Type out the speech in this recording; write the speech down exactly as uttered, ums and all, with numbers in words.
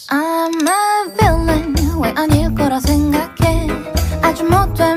I'm a villain 왜 아닐 거라 생각해 아주 못돼